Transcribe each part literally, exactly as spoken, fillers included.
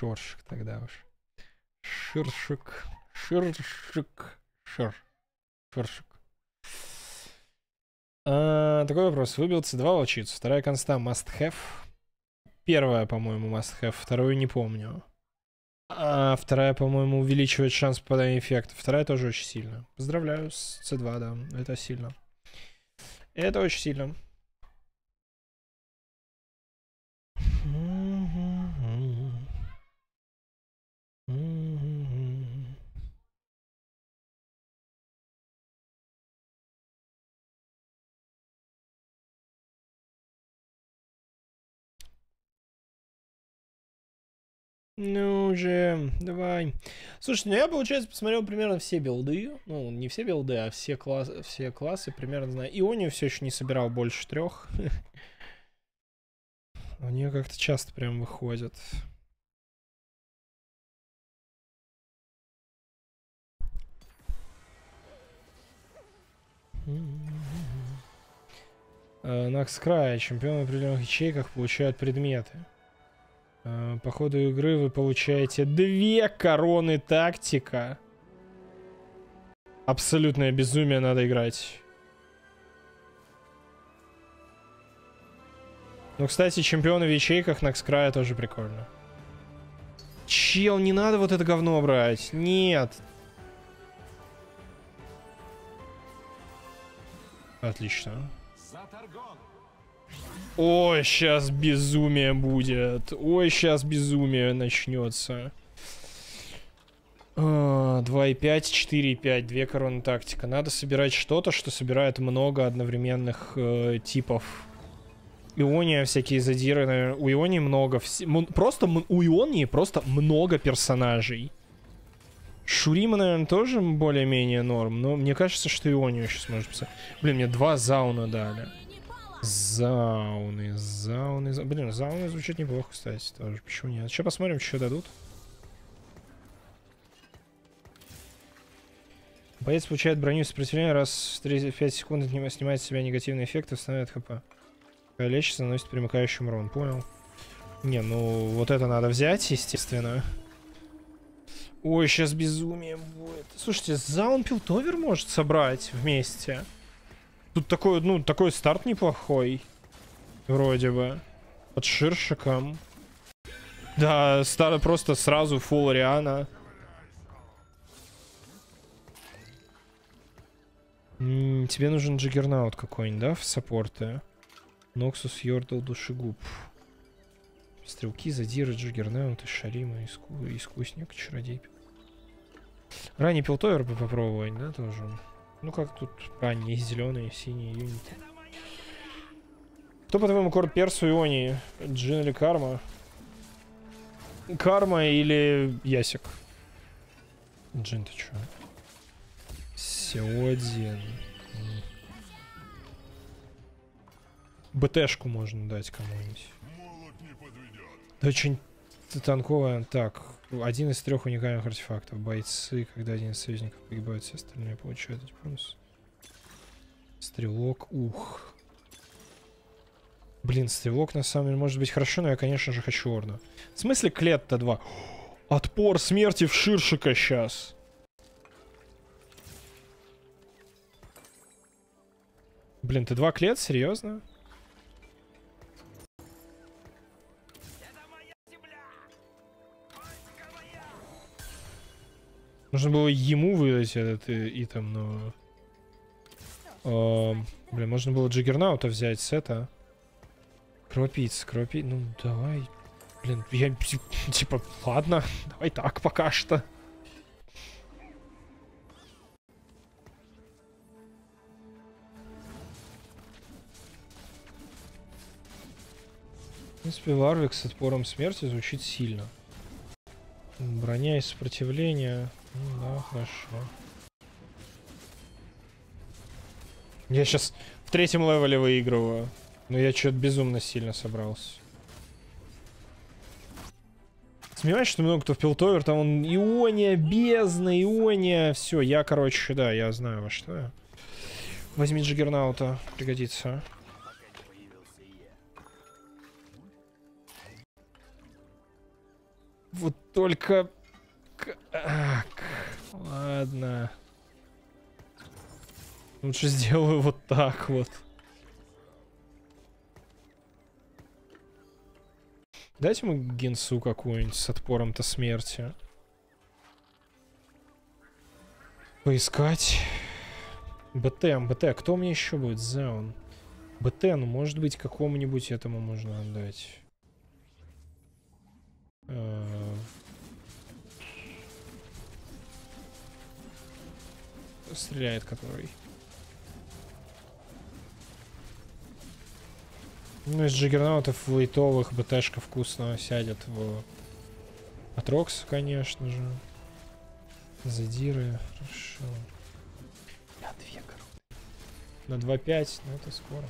Шоршик тогда уж. Ширшик. Ширшик. Шир. Ширшик. А, такой вопрос. Выбил С два волчицу. Вторая конста must have. Первая, по-моему, must have. Вторую не помню. А вторая, по-моему, увеличивает шанс попадания эффекта. Вторая тоже очень сильно. Поздравляю с С два, да. Это сильно. Это очень сильно. Ну же, давай. Слушай, ну я, получается, посмотрел примерно все билды. Ну, не все билды, а все, класс... все классы примерно знаю. Ионию все еще не собирал больше трех. У нее как-то часто прям выходит. На Крае чемпионы в определенных ячейках получают предметы. По ходу игры вы получаете две короны тактика. Абсолютное безумие, надо играть. Ну, кстати, чемпионы в ячейках на Крае тоже прикольно. Чел, не надо вот это говно брать. Нет. Отлично. Ой, сейчас безумие будет. Ой, сейчас безумие начнется. два и пять, четыре и пять. Две короны тактика. Надо собирать что-то, что собирает много одновременных э, типов. Иония, всякие задиры, наверное. У Ионии много. Вс... Просто у Ионии просто много персонажей. Шурима, наверное, тоже более-менее норм. Но мне кажется, что Ионию сейчас можно писать. Блин, мне два зауна дали. Зауны, зауны, зауны. Блин, зауны звучат неплохо, кстати, тоже. Почему нет? Сейчас посмотрим, что дадут. Боец получает броню сопротивления, раз в тридцать пять секунд снимает с себя негативные эффекты, восстанавливает хп. Когда лечится, наносит примыкающий урон. Понял. Не, ну вот это надо взять, естественно. Ой, сейчас безумие будет. Слушайте, заун Пилтовер может собрать вместе. Тут такой, ну, такой старт неплохой. Вроде бы. Под ширшиком. Да, старт просто сразу фулл Риана. М-м, тебе нужен Джиггернаут какой-нибудь, да, в саппорты? Ноксус, Йордал, Душегуб. Стрелки, задиры, Джиггернаут, Шарима, иску... искусник, чародей. Ранний Пилтовер бы попробовать, да, тоже. Ну как тут ранние, зеленые, синие юниты. Кто, по-твоему, корт персу Ионии? Джин или Карма? Карма или Ясик? Джин, ты чё? Сеодин. БТшку можно дать кому-нибудь. Да очень танковая. Так, один из трех уникальных артефактов. Бойцы, когда один из союзников погибает, все остальные получают эти бонусы. Стрелок, ух. Блин, стрелок на самом деле может быть хорошо, но я, конечно же, хочу орна. В смысле клетта два? Отпор смерти в ширшика сейчас. Блин, ты два клет? Серьезно? Нужно было ему выдать этот итем, но... Э, блин, можно было Джиггернаута взять с это. Кровопийца, кровопийца. Ну, давай. Блин, я... Типа, ладно. Давай так пока что. В принципе, Варвик с отпором смерти звучит сильно. Броня и сопротивление. Ну, да, хорошо. Я сейчас в третьем левеле выигрываю. Но я что-то безумно сильно собрался. Сомневаюсь, что много кто в Пилтовер. Там он Иония, бездна, Иония. Все, я, короче, да, я знаю во что я. Возьми Джиггернаута, пригодится. Вот только... Как? Ладно. Лучше сделаю вот так вот. Дайте ему генсу какую-нибудь с отпором-то смерти. Поискать. БТ, БТ. Кто мне еще будет? Заун. БТ, ну может быть какому-нибудь этому можно отдать. Стреляет который. Ну, из джиггернаутов лайтовых БТшка вкусно сядет в Атрокс, конечно же. Задиры, хорошо. Я две короны. На два пять, но это скоро.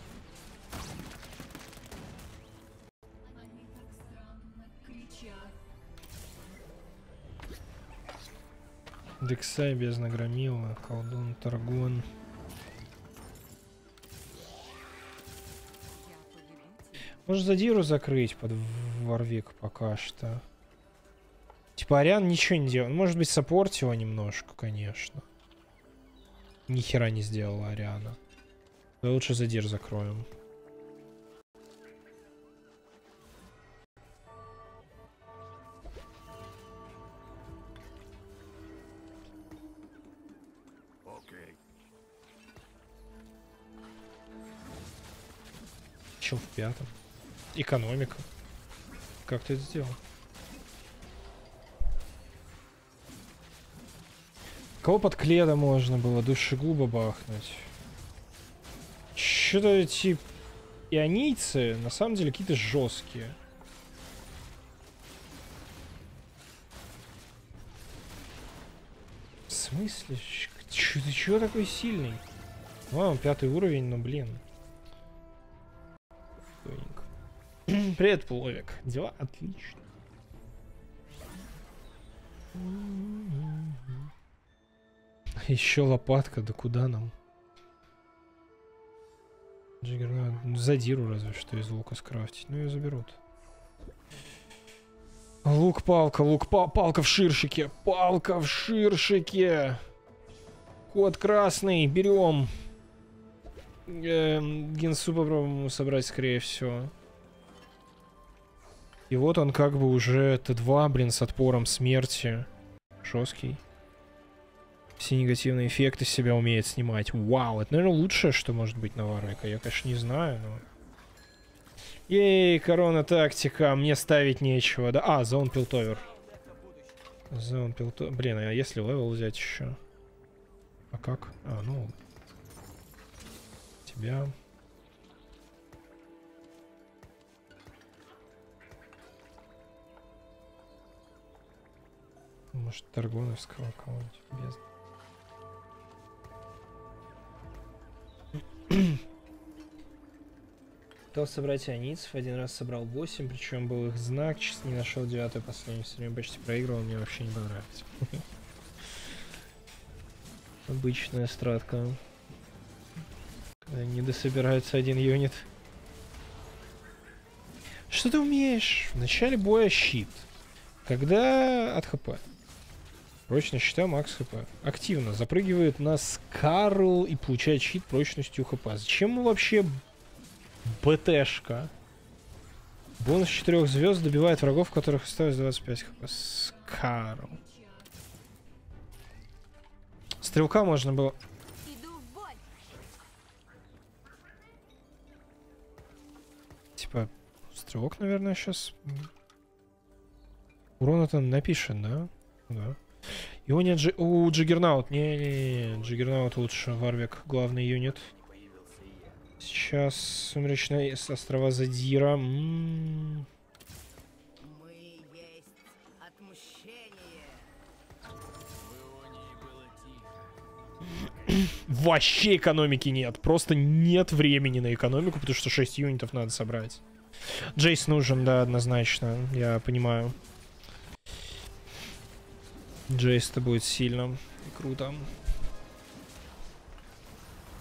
Дексай, бездна громила, колдун, Таргон. Может задиру закрыть под Варвик пока что. Типа Ариан ничего не делал. Может быть саппортила немножко, конечно. Ни хера не сделала Ариана. Да лучше задир закроем. Чел в пятом. Экономика. Как ты это сделал? Кого под кледа можно было? Душегуба бахнуть. Что-то эти ионийцы на самом деле какие-то жесткие. В смысле? Ч ты чего такой сильный? Ладно, пятый уровень, но блин. Привет, Пловик. Дела отлично. Еще лопатка, да куда нам? Джиггернаут. Задиру разве что из лука скрафтить. Ну ее заберут. Лук-палка, лук-палка в ширшике. Палка в ширшике. Код красный, берем. Эм, генсу попробуем собрать, скорее всего. И вот он как бы уже Т два, блин, с отпором смерти. Жесткий. Все негативные эффекты себя умеет снимать. Вау, это, наверное, лучшее, что может быть на Варвика. Я, конечно, не знаю, но... Ей, корона тактика, мне ставить нечего. Да, а, зон пилтовер. Зон пилтовер. Блин, а если левел взять еще? А как? А, ну... Тебя... Может, Таргоновского кого-нибудь без. Пытался собрать ионийцев, один раз собрал восемь, причем был их знак, честно не нашел девятую последнюю, все время почти проигрывал, мне вообще не понравилось. Обычная стратка. Когда не дособирается один юнит. Что ты умеешь? В начале боя щит. Когда от ХП. Прочность щита макс ХП. Активно запрыгивает на Скарл и получает щит прочностью ХП. Зачем ему вообще БТшка? Бонус четырех звезд добивает врагов, которых осталось двадцать пять хп. Скарл. Стрелка можно было... Типа, стрелок, наверное, сейчас... Урона-то напишет, да? Да. Его нет джи... У, Джиггернаут. Не-не-не. Джиггернаут лучше. Варвик. Главный юнит. Сейчас Сумеречные острова Задира. М-м-м. Мы есть отмщение. Вообще экономики нет. Просто нет времени на экономику, потому что шесть юнитов надо собрать. Джейс нужен, да, однозначно. Я понимаю. Джейс-то будет сильно и круто.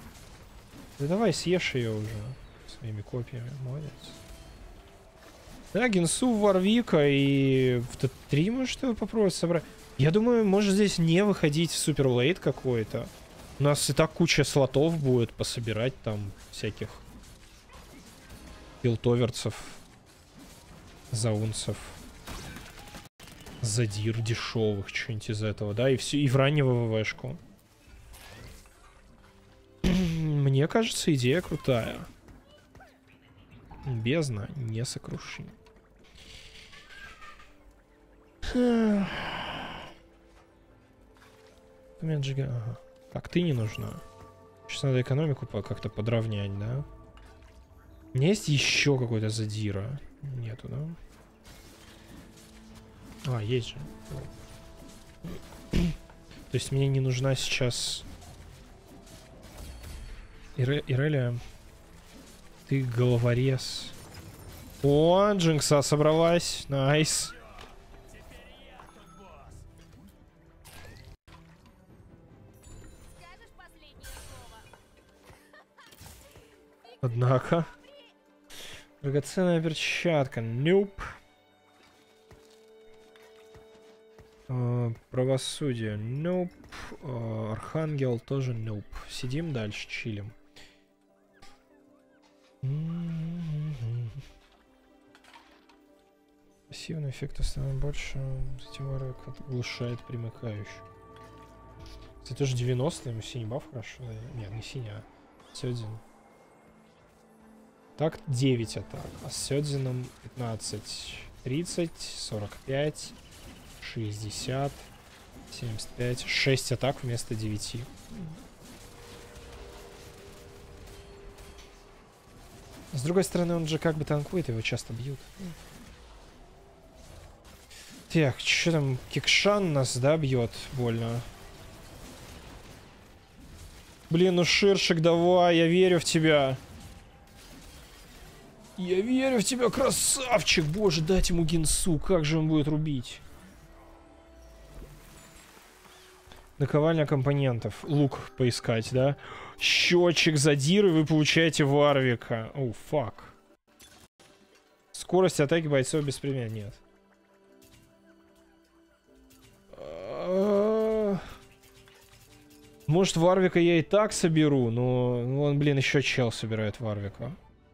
Да давай съешь ее уже своими копьями, молодец. Да, Генсу, Варвика и в Т три может его попробовать собрать. Я думаю, может здесь не выходить в суперлейт какой-то. У нас и так куча слотов будет пособирать там всяких пилтоверцев, заунцев, задир дешевых, что-нибудь из этого, да, и все, и в раннего ВВшку. Мне кажется, идея крутая. Бездна несокрушима. Ага. Так, ты не нужна. Сейчас надо экономику как-то подровнять, да? У меня есть еще какой-то задира. Нету, да? А, есть же. То есть мне не нужна сейчас... Ире... Ирелия, ты головорез. О, Джинкса собралась. Найс. Однако. Драгоценная перчатка. Нюп. Uh, правосудие. Нюп. Uh, Архангел тоже нюп. Сидим дальше, чилим. Mm-hmm. Пассивный эффект становится больше. Затем варвик оглушает примыкающих. Кстати, тоже девяносто, ему синий баф хорошо. Нет, не синий, а Сёдзин. Так, девять атак. А с Сёдзином пятнадцать, тридцать, сорок пять, шестьдесят, семьдесят пять. шесть атак вместо девяти. С другой стороны, он же как бы танкует, его часто бьют. Так, что там? Кикшан нас, да, бьет больно. Блин, ну Ширшик, давай, я верю в тебя. Я верю в тебя, красавчик. Боже, дать ему Генсу, как же он будет рубить. Наковальня компонентов. Лук поискать, да? Счетчик задиры, вы получаете Варвика. О, фак. Скорость атаки бойцов без премия нет. Может, Варвика я и так соберу, но он, блин, еще чел собирает Варвика.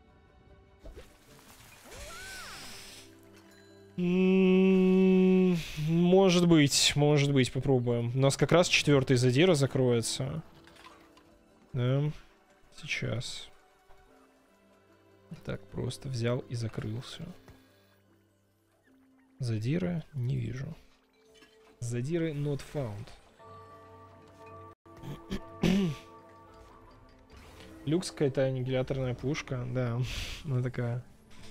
Может быть, может быть, попробуем. У нас как раз четвертый задира закроется. Да, сейчас. Так, просто взял и закрылся. Задира не вижу. Задиры not found. Люкс какая-то аннигиляторная пушка, да, она такая.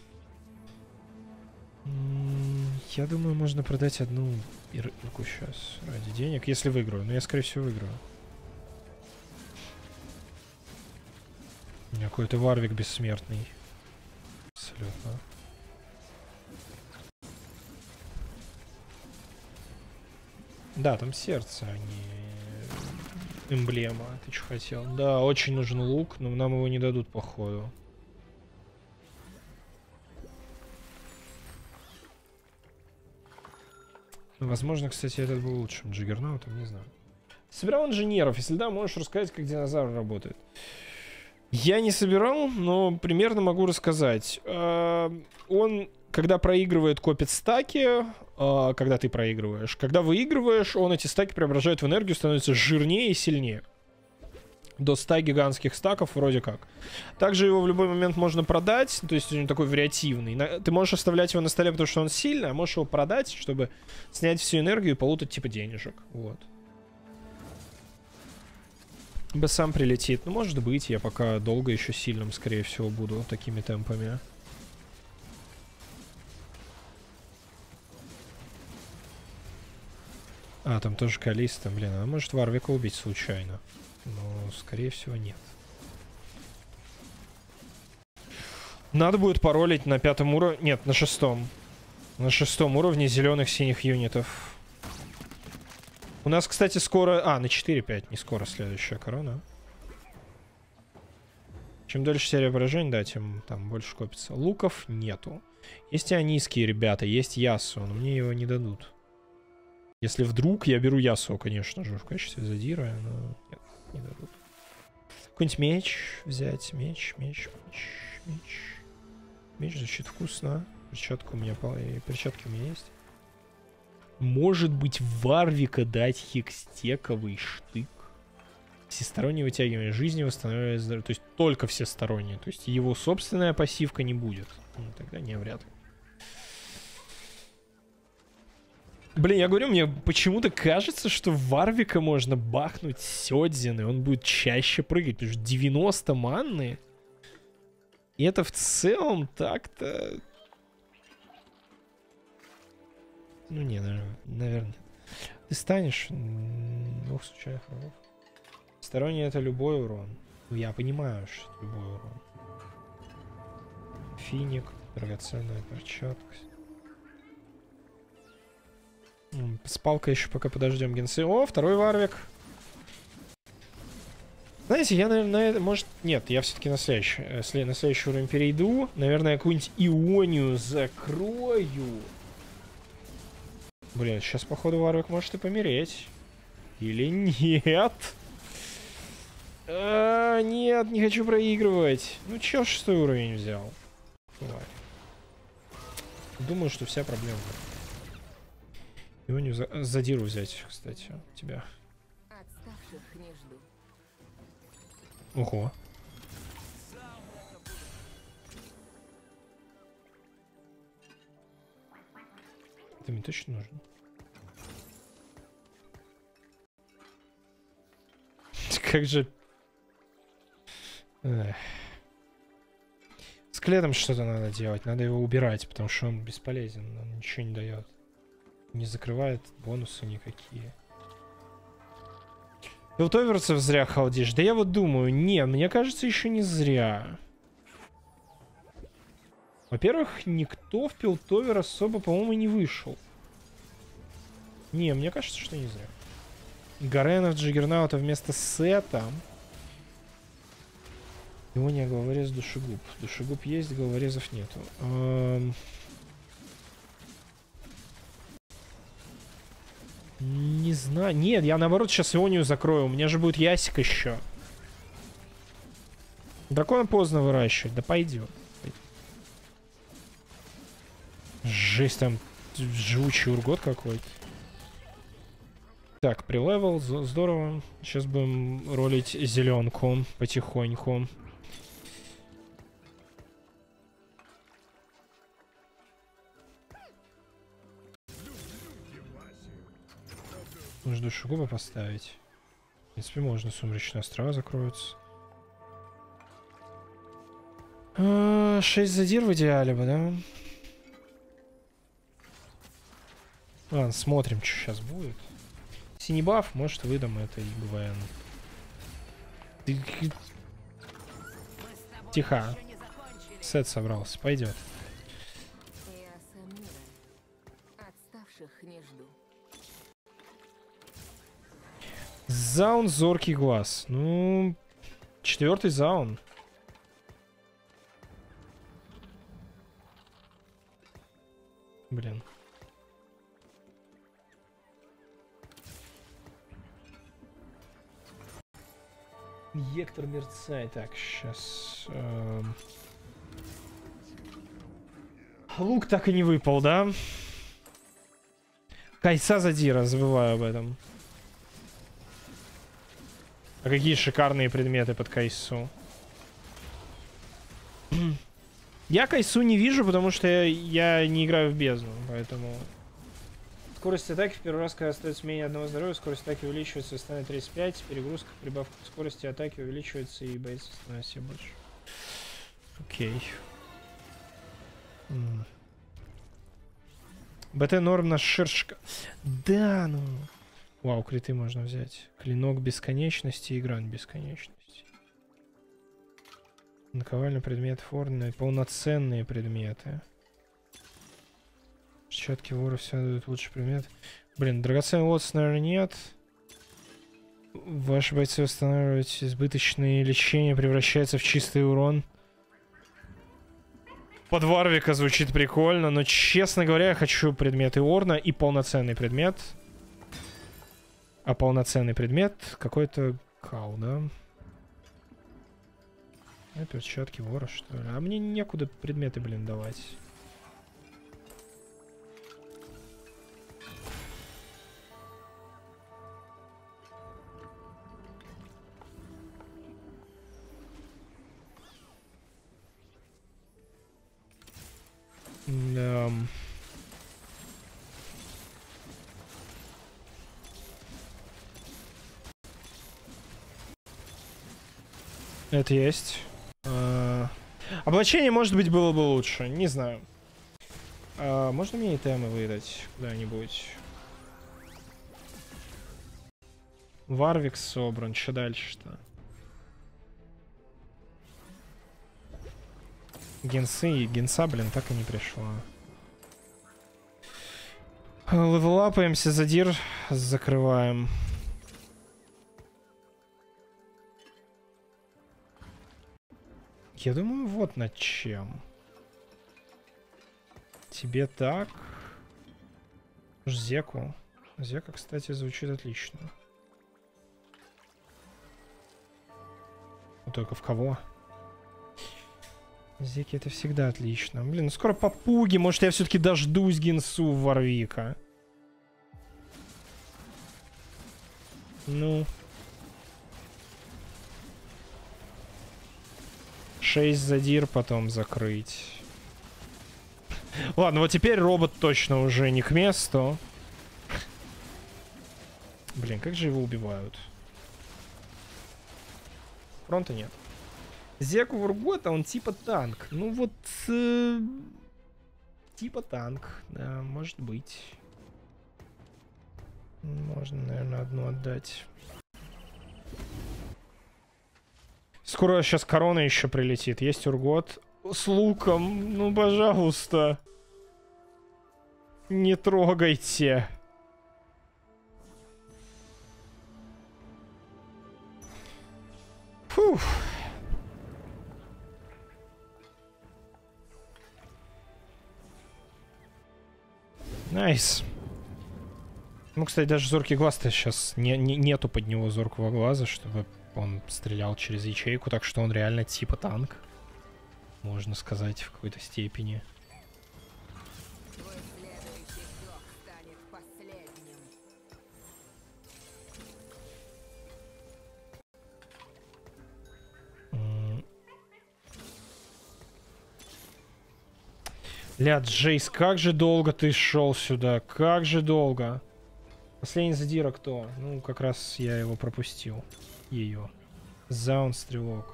Я думаю, можно продать одну ирку сейчас ради денег, если выиграю. Но я, скорее всего, выиграю. У меня какой-то Варвик бессмертный. Абсолютно. Да, там сердце, а не эмблема. Ты что хотел? Да, очень нужен лук, но нам его не дадут, походу. Возможно, кстати, этот был лучшим Джиггернаутом, не знаю. Собирал инженеров. Если да, можешь рассказать, как динозавр работает. Я не собирал, но примерно могу рассказать. Он, когда проигрывает, копит стаки, когда ты проигрываешь. Когда выигрываешь, он эти стаки преображает в энергию, становится жирнее и сильнее. До ста гигантских стаков вроде как. Также его в любой момент можно продать. То есть он такой вариативный. Ты можешь оставлять его на столе, потому что он сильный, а можешь его продать, чтобы снять всю энергию и получить типа денежек. Вот. Бы сам прилетит. Ну, может быть, я пока долго еще сильным, скорее всего, буду такими темпами. А, там тоже Калиста. Блин, а может Варвика убить случайно? Но, скорее всего, нет. Надо будет паролить на пятом уровне. Нет, на шестом. На шестом уровне зеленых синих юнитов. У нас, кстати, скоро... А, на четыре-пять. Не скоро следующая корона. Чем дольше серия поражений, да, тем там больше копится. Луков нету. Есть ионийские ребята, есть Ясо, но мне его не дадут. Если вдруг, я беру Ясо, конечно же, в качестве задира, но нет, не дадут. Какой-нибудь меч взять, меч, меч, меч, меч. Меч звучит вкусно. Перчатка у меня, и перчатки у меня есть. Может быть, Варвика дать хекстековый штык. Всестороннее вытягивание жизни, восстанавливает здоровье. То есть только всестороннее. То есть его собственная пассивка не будет. Ну, тогда не вряд ли. Блин, я говорю, мне почему-то кажется, что Варвика можно бахнуть Сёдзин, и он будет чаще прыгать, потому что девяносто манны. И это в целом так-то... Ну не, наверное. Ты станешь двух случайных врагов. Сторонний это любой урон. Ну я понимаю, что это любой урон. Финик, драгоценная перчатка. С палкой еще пока подождем генсы. О, второй Варвик. Знаете, я, наверное, может... Нет, я все-таки на следующий, на следующий уровень перейду. Наверное, какую-нибудь Ионию закрою. Блин, сейчас, походу, Варвик может и помереть. Или нет? А, нет, не хочу проигрывать. Ну, чё, шестой уровень взял? Давай. Думаю, что вся проблема. Его не за... задиру взять, кстати, тебя. Ого. Это мне точно нужно. Как же... Эх. С клетом что-то надо делать. Надо его убирать, потому что он бесполезен. Он ничего не дает. Не закрывает бонусы никакие. Ты вот оверсов зря халдишь. Да я вот думаю, не, мне кажется, еще не зря. Во-первых, никто в Пилтовер особо, по-моему, не вышел. Не, мне кажется, что не зря. Гаренов Джиггернаута вместо Сета. Его не головорез душегуб. Душегуб есть, головорезов нету. Эм... Не знаю. Нет, я наоборот сейчас Ионию закрою. У меня же будет Ясик еще. Дракона поздно выращивать. Да пойдет. Жесть, там живучий ургот какой-то. Так, прилевел, здорово. Сейчас будем ролить зеленку потихоньку. Нужно душегуба поставить. В принципе, можно. Сумрачные острова закроются. А, шесть задир в идеале бы, да? Ладно, смотрим, что сейчас будет. Синий баф, может, выдам это и ГВН. Ты... Тихо. Сет собрался, пойдет. Заун, зоркий глаз. Ну, четвертый заун. Блин. Ектор мерцай. Так, сейчас. Эм... Лук так и не выпал, да? Кайса задира, забываю об этом. А какие шикарные предметы под Кайсу. Я Кайсу не вижу, потому что я, я не играю в бездну, поэтому... Скорость атаки в первый раз, когда остается менее одного здоровья, скорость атаки увеличивается и становится тридцать пять. Перегрузка, прибавка к скорости атаки увеличивается и боец становится все больше. Окей. М. БТ норм на шершка. Да, ну... Вау, криты можно взять. Клинок бесконечности и грань бесконечности. Наковальный предмет формы, полноценные предметы. Щетки воры все дают лучший предмет. Блин, драгоценный лотос, наверное, нет. Ваши бойцы восстанавливают избыточные лечения, превращается в чистый урон. Под Варвика звучит прикольно, но, честно говоря, я хочу предметы Орна и полноценный предмет. А полноценный предмет какой-то кау, да? А, перчатки вора, что ли? А мне некуда предметы, блин, давать. Да. Это есть. А... Облачение, может быть, было бы лучше. Не знаю. А, можно мне итемы выдать куда-нибудь? Варвик собран. Что дальше-то? Генсы. Генса, блин, так и не пришла. Левелапаемся, задир закрываем. Я думаю, вот над чем. Тебе так. Зеку. Зека, кстати, звучит отлично. Но только в кого? Зеки это всегда отлично. Блин, ну скоро попуги. Может, я все-таки дождусь Генсу Варвика. Ну. шесть задир потом закрыть. Ладно, вот теперь робот точно уже не к месту. Блин, как же его убивают? Фронта нет. Зеку Вургота, он типа танк. Ну вот... Э, типа танк. Да, может быть. Можно, наверное, одну отдать. Скоро сейчас корона еще прилетит. Есть Ургот. С луком. Ну, пожалуйста. Не трогайте. Фух. Найс. Ну, кстати, даже зоркий глаз-то сейчас не, не, нету под него зоркого глаза, чтобы он стрелял через ячейку, так что он реально типа танк. Можно сказать, в какой-то степени. Ля, Джейс, как же долго ты шел сюда? Как же долго? Последний задира кто? Ну, как раз я его пропустил. Ее. Заун стрелок.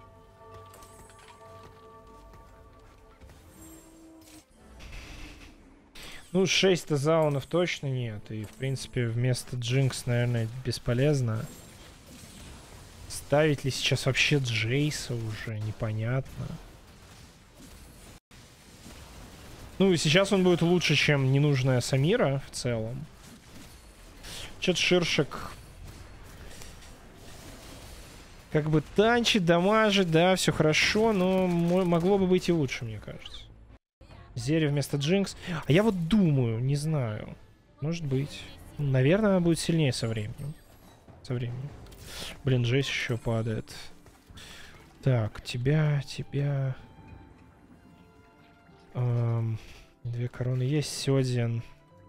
Ну, шесть-то заунов точно нет. И, в принципе, вместо Джинкс, наверное, бесполезно. Ставить ли сейчас вообще Джейса уже? Непонятно. Ну, и сейчас он будет лучше, чем ненужная Самира в целом. Чё-то Ширшик как бы танчит, дамажит, да, все хорошо, но могло бы быть и лучше, мне кажется. Зерри вместо Джинкс. А я вот думаю, не знаю. Может быть. Наверное, она будет сильнее со временем. Со временем. Блин, Джейс еще падает. Так, тебя, тебя... Эм, две короны есть. Сёдзин.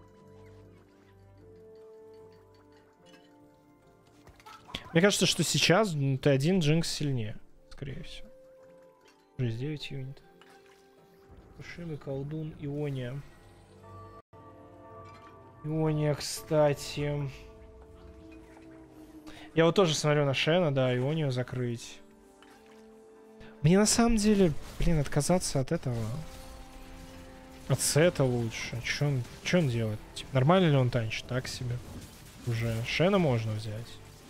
Мне кажется, что сейчас Т один Джинкс сильнее. Скорее всего. шесть девять юнитов. Пушимый, колдун, Иония. Иония, кстати. Я вот тоже смотрю на Шена, да, Ионию закрыть. Мне на самом деле, блин, отказаться от этого. От сета лучше. Че он, че он делает? Типа, нормально ли он танчит? Так себе. Уже. Шена можно взять.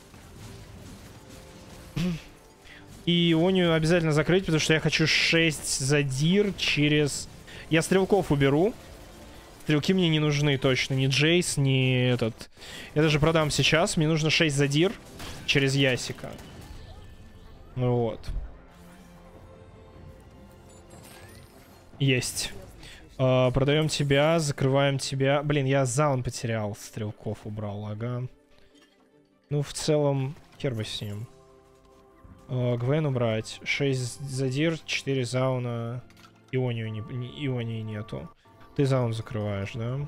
И Ионию обязательно закрыть, потому что я хочу шесть задир через... Я стрелков уберу. Стрелки мне не нужны точно. Ни Джейс, ни этот... Я даже продам сейчас. Мне нужно шесть задир через Ясика. Ну вот. Есть. Uh, продаем тебя, закрываем тебя. Блин, я заун потерял, стрелков убрал, ага. Ну, в целом, хер бы с ним. Uh, Гвен убрать. шесть задир, четыре зауна. Ионию, не, не, Ионии нету. Ты заун закрываешь, да?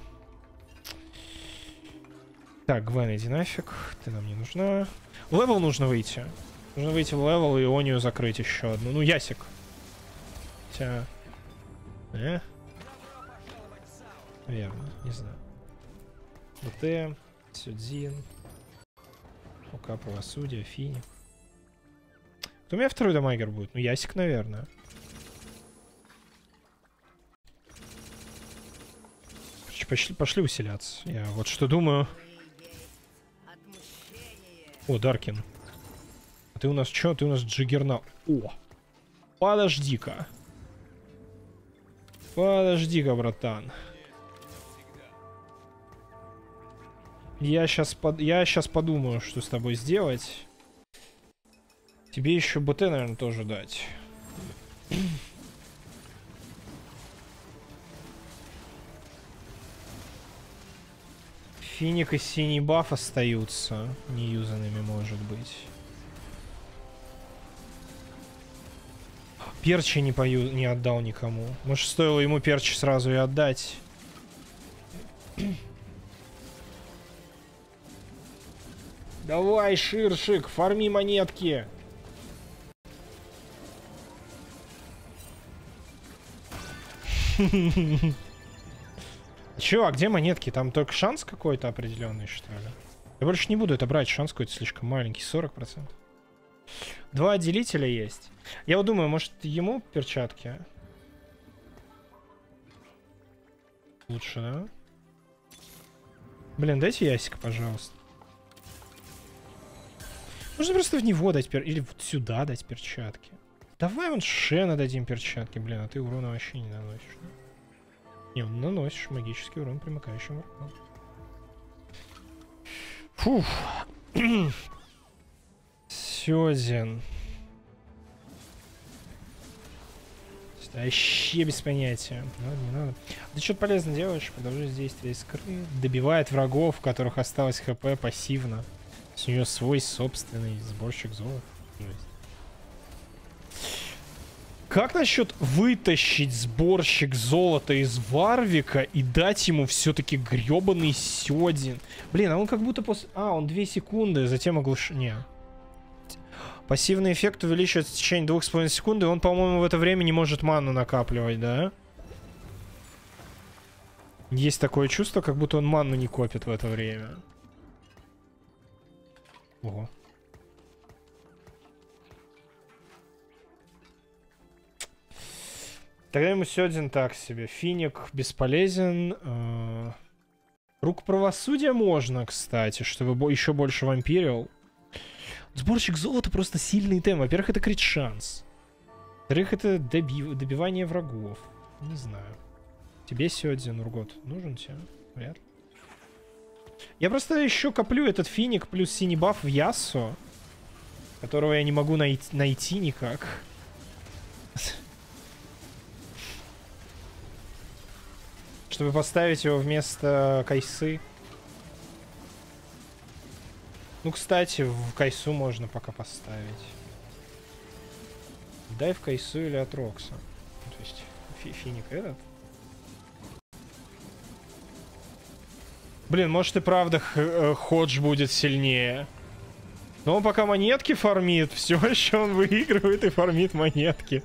Так, Гвен, иди нафиг. Ты нам не нужна. В левел нужно выйти. Нужно выйти в левел и Ионию закрыть еще одну. Ну, ясик. Хотя... Э? Верно, не знаю. БТ, Сюдзин. УК правосудие, Финик. Кто у меня второй дамагер будет? Ну, ясик, наверное. Пошли, пошли усиляться. Я вот что думаю. О, Даркин. А ты у нас что? Ты у нас Джиггерна. О! Подожди-ка. Подожди-ка, братан. Я сейчас, под... Я сейчас подумаю, что с тобой сделать. Тебе еще БТ, наверное, тоже дать. Финик и синий баф остаются неюзанными, может быть. Перчи не, пою... не отдал никому. Может, стоило ему перчи сразу и отдать. Давай, Ширшик, фарми монетки. Чё, а где монетки? Там только шанс какой-то определенный, что ли? Я больше не буду это брать, шанс какой-то слишком маленький, сорок процентов. Два делителя есть. Я вот думаю, может ему перчатки? Лучше, да? Блин, дайте ясика, пожалуйста. Можно просто в него дать перчатки. Или вот сюда дать перчатки. Давай вон Шена дадим перчатки, блин, а ты урона вообще не наносишь. Да? Не, наносишь магический урон примыкающим врагам. Фух. Сёзин. Вообще без понятия. Ладно, не надо. Ты что-то полезно делаешь, продолжаешь действие искры. Добивает врагов, у которых осталось хп пассивно. У нее свой собственный сборщик золота. Как насчет вытащить сборщик золота из Варвика и дать ему все-таки гребаный Сёдин? Блин, а он как будто после... А, он две секунды, затем оглушение. Пассивный эффект увеличивается в течение двух с половиной секунды, и он, по-моему, в это время не может ману накапливать, да? Есть такое чувство, как будто он ману не копит в это время. Ого. Тогда ему Сёдин так себе. Финик бесполезен. Э-э- Рук правосудия можно, кстати, чтобы еще больше вампирил. Сборщик золота просто сильный тем. Во-первых, это крит шанс. Во-вторых, это доби- добивание врагов. Не знаю. Тебе Сёдин, Ургот, нужен тебе? Вряд ли. Я просто еще коплю этот финик плюс синий баф в Яссу, которого я не могу най- найти никак. Чтобы поставить его вместо Кайсы. Ну, кстати, в Кайсу можно пока поставить. Дай в Кайсу или от Рокса. То есть фи финик этот. Блин, может и правда Ходж будет сильнее. Но он пока монетки фармит. Все еще он выигрывает и фармит монетки.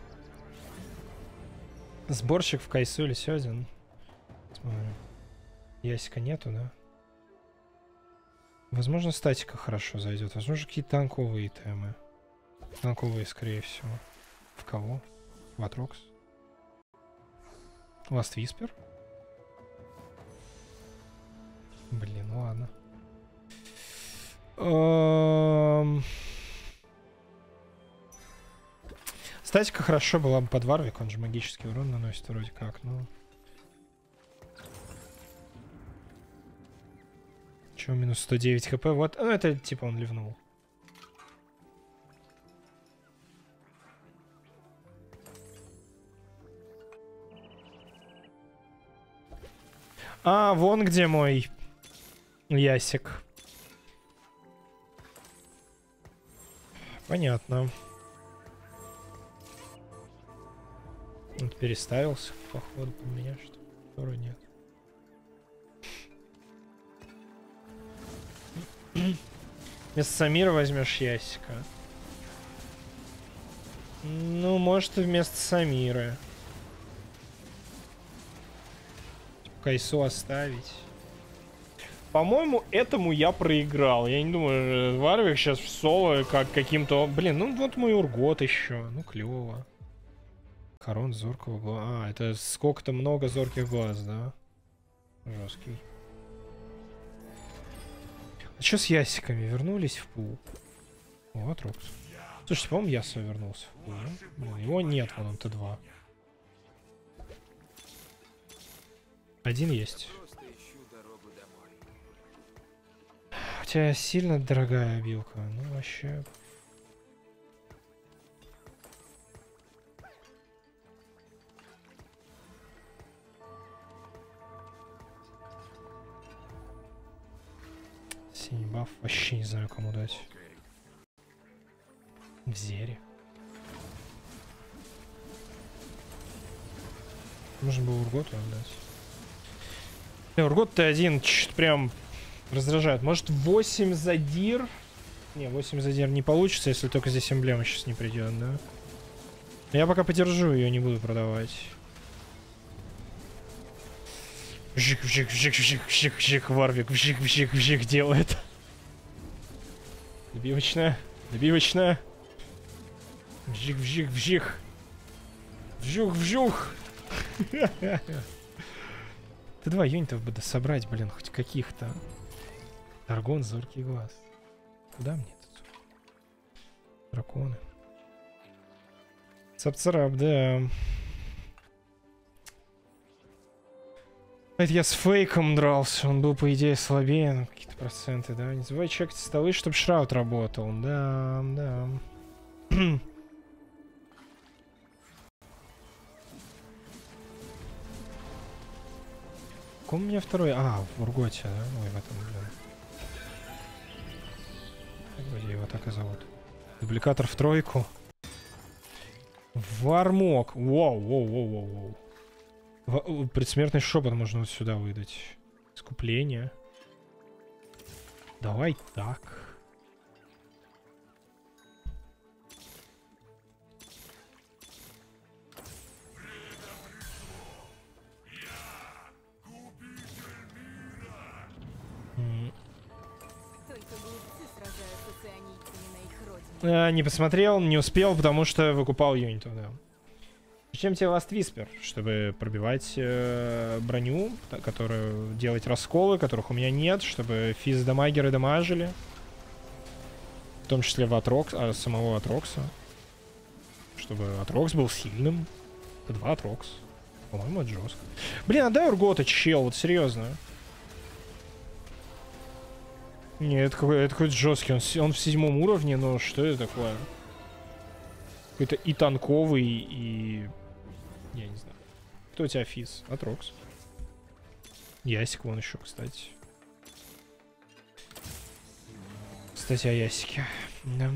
Сборщик в Кайсу или Сёдин? Смотрим. Ясика нету, да? Возможно, статика хорошо зайдет. Возможно, какие-то танковые темы. Танковые, скорее всего. В кого? В Атрокс? Ласт Виспер? Блин, ладно. Эм... Статика хорошо была бы под Варвик, он же магический урон наносит вроде как, но... Чё, минус сто девять хп? Вот, ну это типа он ливнул. А, вон где мой ясик. Понятно. Он переставился, походу, под меня, что ли? Второй нет. Вместо Самира возьмешь ясика. Ну, может, и вместо Самира. Кайсу оставить. По-моему, этому я проиграл. Я не думаю, Варвик сейчас в соло как каким-то... Блин, ну вот мой Ургот еще. Ну, клево. Корон зоркого глаза. А, это сколько-то много зорких глаз, да? Жесткий. А что с ясиками? Вернулись в пул? О, Атрокс. Слушайте, по-моему, Ясо вернулся в пул. Блин, его нет, вон он Т два. Один есть. У тебя сильно дорогая обилка. Ну, вообще... Синий баф. Вообще не знаю, кому дать. В Зере. Можно было Урготу отдать. Не, Ургот Т один чуть прям раздражает. Может восемь задир? Не, восемь задир не получится, если только здесь эмблема сейчас не придет, да? Я пока подержу ее, не буду продавать. Вжик, вжик, вжик, вжик, вжик, вжик, Варвик, вжик, вжик, вжик делает. Добивочная, добивочная. Вжик, вжик, вжик. Вжух, вжух. Ты два юнитов бы собрать, блин, хоть каких-то. Аргон, зоркий глаз. Куда мне тут? Драконы. Цапцарап, да. Это я с фейком дрался. Он был, по идее, слабее. Ну, какие-то проценты, да. Не забывай чекать столы, чтобы шраут работал. Да, да. Какой у меня второй? А, в Урготе, да? Ой, в этом, блин. Вроде его так и зовут. Дубликатор в тройку. Вармок. Воу, воу, воу, воу, воу. Предсмертный шепот можно вот сюда выдать. Искупление. Давай так. А, не посмотрел, не успел, потому что выкупал юнитов, да. Зачем тебе Last Whisper? Чтобы пробивать э, броню, которую делать расколы, которых у меня нет, чтобы физ-дамагеры дамажили. В том числе в Атрокс, а, самого Атрокса. Чтобы Атрокс был сильным. Т два Атрокс. По-моему, это жестко. Блин, отдай Ургота, чел, вот серьезно. Нет, это какой-то какой жесткий. Он, он в седьмом уровне, но что это такое? Какой-то и танковый, и... Я не знаю. Кто у тебя физ? Атрокс. Ясик вон еще, кстати. Кстати, о ясике. Да.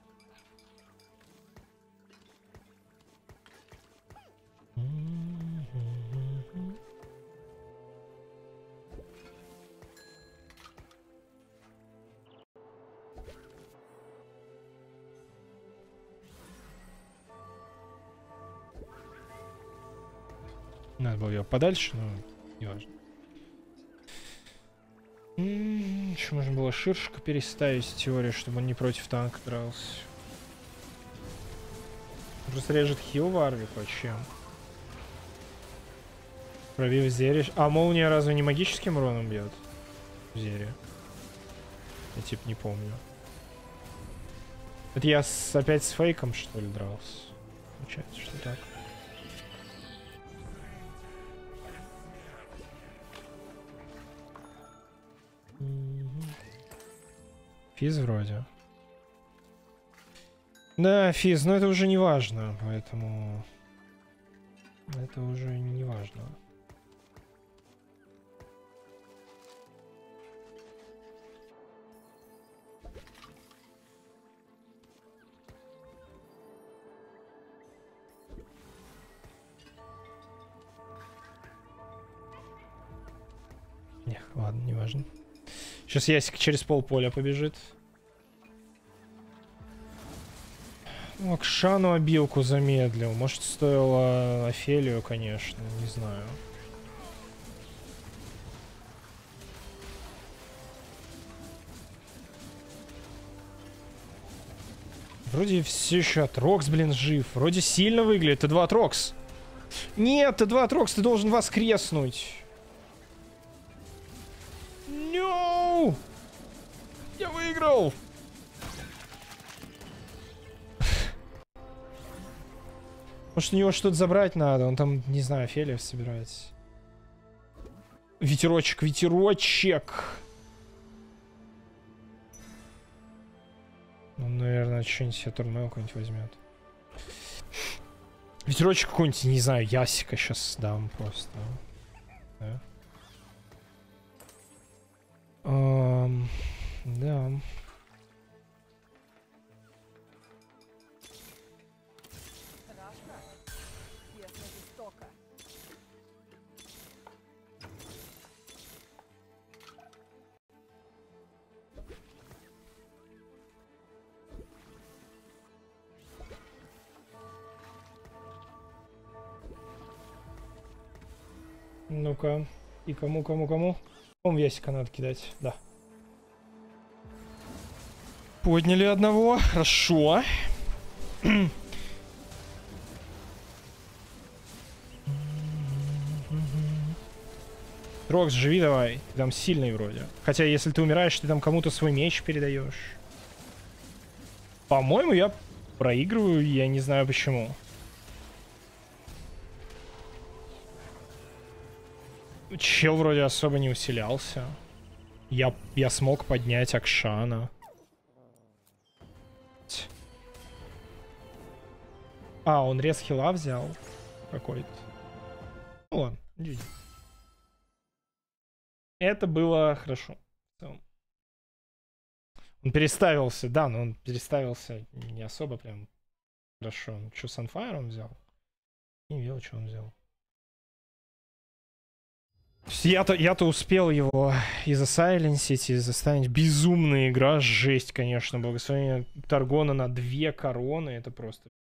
Надо было ее подальше, но не важно. М-м, еще можно было Ширшика переставить в теории, чтобы он не против танка дрался. Просто режет хил Варвик вообще. Пробив зелье. А молния разве не магическим уроном бьет? Зелье. Я типа не помню. Это я с, опять с фейком, что ли, дрался? Получается, что так. Физ вроде. Да, физ, но это уже не важно, поэтому... Это уже не важно. Не, ладно, не важно. Сейчас Ясик через полполя побежит. Ну, Акшану обилку замедлил. Может, стоило Офелию, конечно, не знаю. Вроде все еще Атрокс, блин, жив. Вроде сильно выглядит. Т два Атрокс. Нет, Т два Атрокс, ты должен воскреснуть. No! Я выиграл! Может, у него что-то забрать надо? Он там, не знаю, Офелиев собирается. Ветерочек, ветерочек! Он, наверное, что-нибудь себе турнел какой-нибудь возьмет. Ветерочек какой-нибудь, не знаю, Ясика сейчас дам просто. Да. Um, да. Ну-ка. И кому, кому, кому? По-моему, Ясика надо кидать. Да. Подняли одного. Хорошо. Трокс, живи давай. Ты там сильный вроде. Хотя, если ты умираешь, ты там кому-то свой меч передаешь. По-моему, я проигрываю, я не знаю почему. Чел вроде особо не усилялся. Я, я смог поднять Акшана. А, он рез хила взял. Какой-то. Ну ладно, джи джи. Это было хорошо. Он переставился, да, но он переставился не особо прям хорошо. Что, Sunfire он взял? Не видел, что он взял. Я-то я-то успел его и засайленсить, и заставить. Безумная игра, жесть, конечно. Благословение Таргона на две короны, это просто